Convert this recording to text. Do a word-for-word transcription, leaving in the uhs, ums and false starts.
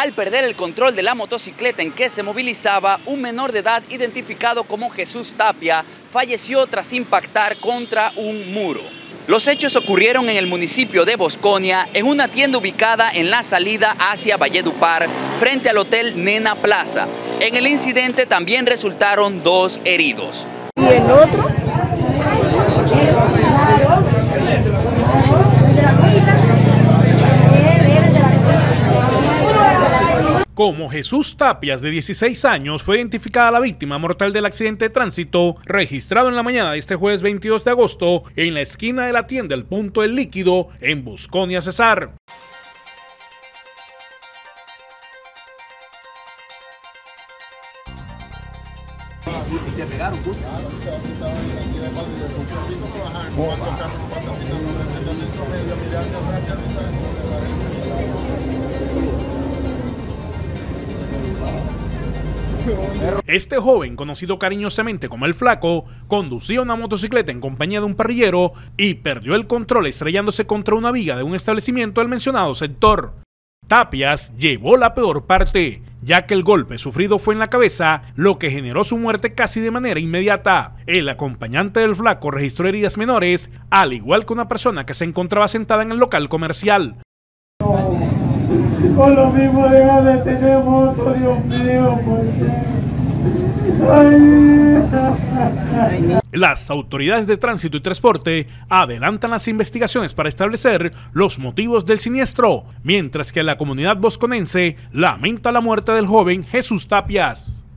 Al perder el control de la motocicleta en que se movilizaba, un menor de edad identificado como Jesús Tapia falleció tras impactar contra un muro. Los hechos ocurrieron en el municipio de Bosconia, en una tienda ubicada en la salida hacia Valledupar, frente al Hotel Nena Plaza. En el incidente también resultaron dos heridos. ¿Y el otro? Como Jesús Tapias, de dieciséis años, fue identificada la víctima mortal del accidente de tránsito registrado en la mañana de este jueves veintidós de agosto en la esquina de la tienda El Punto del Líquido en Bosconia, Cesar. Este joven, conocido cariñosamente como El Flaco, conducía una motocicleta en compañía de un parrillero y perdió el control estrellándose contra una viga de un establecimiento del mencionado sector. Tapias llevó la peor parte, ya que el golpe sufrido fue en la cabeza, lo que generó su muerte casi de manera inmediata. El acompañante del Flaco registró heridas menores, al igual que una persona que se encontraba sentada en el local comercial. Con lo mismo debo de tener moto, Dios mío, Ay. Las autoridades de tránsito y transporte adelantan las investigaciones para establecer los motivos del siniestro, mientras que la comunidad bosconense lamenta la muerte del joven Jesús Tapias.